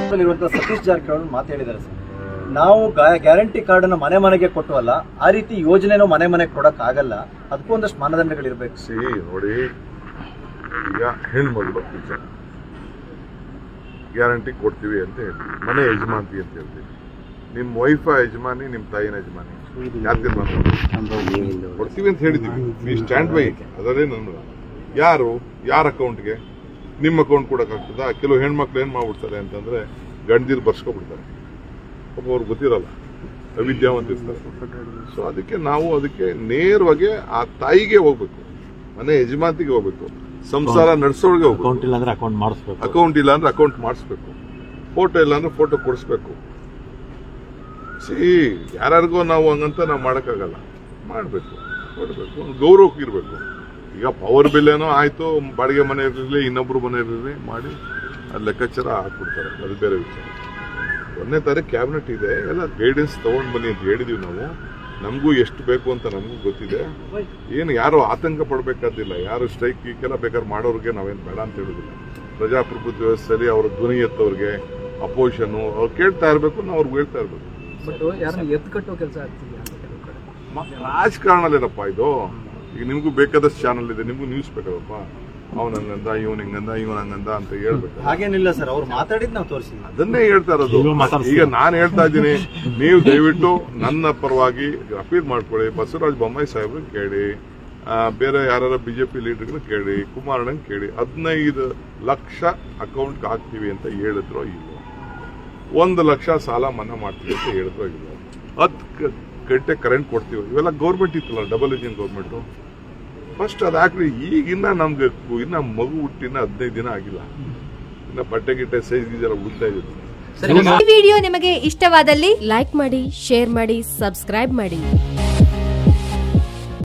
ಸತೀಶ್ ಜಾರಕಿಹೊಳಿ ಮಾತಾಡಿದ್ದಾರೆ ಸರ್, ನಾವು guarantee card ಅನ್ನು ಮನೆ ಮನೆಗೆ ಕೊಟ್ಟವಲ್ಲ, ಆ ರೀತಿ ಯೋಜನೆನೂ ಮನೆ ಮನೆಗೆ ಕೊಡಕ್ ಆಗಲ್ಲ, ಅದಕ್ಕೂ ಒಂದಷ್ಟು ಮಾನದಂಡಗಳಿರ್ಬೇಕು. ನೋಡಿ, ಈಗ ಹೆಣ್ಮಗಳು ವಿಚಾರ ಗ್ಯಾರಂಟಿ ಕೊಡ್ತೀವಿ ಅಂತ ಹೇಳ್ತೀವಿ, ಮನೆ ಯಜಮಾಂತಿ ಅಂತ ಹೇಳ್ತೀವಿ. ನಿಮ್ಮ ವೈಫ ಯಜಮಾನಿ, ನಿಮ್ಮ ತಾಯಿನ ಯಜಮಾನಿ, ಯಾರು ತೀರ್ಮಾನ ಕೊಡ್ತೀವಿ ಅಂತ ಹೇಳಿದೀವಿ. ಈ ಸ್ಟ್ಯಾಂಡ್ ಬೈ ಅದರೇ ನನ್ನ ಯಾರ ಅಕೌಂಟ್ಗೆ? ನಿಮ್ಮ ಅಕೌಂಟ್ ಕೊಡೋಕ್ಕಾಗ್ತದ? ಕೆಲವು ಹೆಣ್ಮಕ್ಳು ಏನು ಮಾಡ್ಬಿಡ್ತಾರೆ ಅಂತಂದ್ರೆ ಗಂಡದಿರು ಬರ್ಸ್ಕೊಬಿಡ್ತಾರೆ, ಒಬ್ಬವ್ರು ಗೊತ್ತಿರಲ್ಲ, ಅವಿದ್ಯಾವಂತ ಇರ್ತಾರೆ. ಸೊ ಅದಕ್ಕೆ ನೇರವಾಗಿ ಆ ತಾಯಿಗೆ ಹೋಗ್ಬೇಕು, ಮನೆ ಯಜಮಾಂತಿಗೆ ಹೋಗ್ಬೇಕು, ಸಂಸಾರ ನಡೆಸೋಳ್ಗೆ ಹೋಗ್ಬೇಕು. ಅಕೌಂಟ್ ಇಲ್ಲ ಅಂದ್ರೆ ಅಕೌಂಟ್ ಮಾಡಿಸ್ಬೇಕು, ಫೋಟೋ ಇಲ್ಲ ಅಂದ್ರೆ ಫೋಟೋ ಕೊಡಿಸ್ಬೇಕು. ಯಾರಿಗೋ ನಾವು ಹಂಗಂತ ನಾವು ಮಾಡೋಕ್ಕಾಗಲ್ಲ, ಮಾಡಬೇಕು, ಕೊಡಬೇಕು, ಗೌರವಕ್ಕೆ ಇರಬೇಕು. ಈಗ ಪವರ್ ಬಿಲ್ ಏನೋ ಆಯ್ತು, ಬಾಡಿಗೆ ಮನೆ ಇರಲಿ, ಇನ್ನೊಬ್ರು ಮನೆ ಇರಲಿ ಮಾಡಿ ಅದು ಲೆಕ್ಕಾಚಾರ ಹಾಕ್ಬಿಡ್ತಾರೆ, ಅದು ಬೇರೆ ವಿಚಾರ. 1ನೇ ತಾರೀಕು ಕ್ಯಾಬಿನೆಟ್ ಇದೆ, ಎಲ್ಲ ಗೈಡೆನ್ಸ್ ತಗೊಂಡು ಬನ್ನಿ ಅಂತ ಹೇಳಿದೀವಿ ನಾವು. ನಮಗೂ ಎಷ್ಟು ಬೇಕು ಅಂತ ನಮಗೂ ಗೊತ್ತಿದೆ. ಏನು ಯಾರು ಆತಂಕ ಪಡಬೇಕಾದಿಲ್ಲ, ಯಾರು ಸ್ಟ್ರೈಕ್ ಈಗೆಲ್ಲ ಬೇಕಾದ್ರೆ ಮಾಡೋರಿಗೆ ನಾವೇನು ಬೇಡ ಅಂತ ಹೇಳೋದಿಲ್ಲ. ಪ್ರಜಾಪ್ರಭುತ್ವ ವ್ಯವಸ್ಥೆಯಲ್ಲಿ ಅವ್ರ ಧ್ವನಿ ಎತ್ತವ್ರಿಗೆ ಅಪೋಸಿಷನ್ ಅವ್ರು ಕೇಳ್ತಾ ಇರಬೇಕು, ನಾವು ಅವ್ರಿಗೆ ಹೇಳ್ತಾ ಇರಬೇಕು. ರಾಜಕಾರಣಲ್ಲೇನಪ್ಪ ಇದು? ಈಗ ನಿಮ್ಗೂ ಬೇಕಾದಷ್ಟು ಚಾನಲ್ ಇದೆ, ನಿಮ್ಗೂ ನ್ಯೂಸ್ ಬೇಕಲ್ಲಪ್ಪ, ಅವನ ಹಂಗಂದ, ಇವನ್ ಹಿಂಗಂದ, ಇವನ್ ಹಂಗಂದ ಅಂತ ಹೇಳ್ಬೇಕು. ಹಾಗೇನಿಲ್ಲ ಸರ್, ಅವ್ರು ಮಾತಾಡಿದ್ ನಾವು ತೋರಿಸಿಲ್ಲ, ಅದನ್ನೇ ಹೇಳ್ತಾ ಇರೋದು. ಈಗ ನಾನು ಹೇಳ್ತಾ ಇದ್ದೀನಿ, ನೀವು ದಯವಿಟ್ಟು ನನ್ನ ಪರವಾಗಿ ಅಪೀಲ್ ಮಾಡ್ಕೊಳ್ಳಿ. ಬಸವರಾಜ ಬೊಮ್ಮಾಯಿ ಸಾಹೇಬ್ರು ಕೇಳಿ, ಬೇರೆ ಯಾರ ಬಿಜೆಪಿ ಲೀಡರ್ಗಳು ಕೇಳಿ, ಕುಮಾರಣ್ಣನ್ ಕೇಳಿ. 15 ಲಕ್ಷ ಅಕೌಂಟ್ ಹಾಕ್ತೀವಿ ಅಂತ ಹೇಳಿದ್ರು ಇಲ್ವೋ? 1 ಲಕ್ಷ ಸಾಲ ಮನ್ನಾ ಮಾಡ್ತೀವಿ ಅಂತ ಹೇಳಿದ್ರು ಇಲ್ವೋ? 10 ಗಂಟೆ ಕರೆಂಟ್ ಕೊಡ್ತೀವಿ. ಇವೆಲ್ಲ ಗೌರ್ಮೆಂಟ್ ಇತ್ತಲ್ಲ, ಡಬಲ್ ಇಂಜಿನ್ ಗೌರ್ಮೆಂಟು. ಫಸ್ಟ್ ಅದು ಹಾಕ್ರಿ. ಈಗಿನ್ನ ನಮ್ಗೆ ಇನ್ನ ಮಗು ಹುಟ್ಟಿನ 15 ದಿನ ಆಗಿಲ್ಲ, ಇನ್ನ ಬಟ್ಟೆ ಗಿಟ್ಟೆ ಸೈಜ್ ಗೀಜೆಲ್ಲ ಉಡ್ತಾ ಇದ್ದೀವಿ. ಈ ವಿಡಿಯೋ ನಿಮಗೆ ಇಷ್ಟವಾದಲ್ಲಿ ಲೈಕ್ ಮಾಡಿ, ಶೇರ್ ಮಾಡಿ, ಸಬ್ಸ್ಕ್ರೈಬ್ ಮಾಡಿ.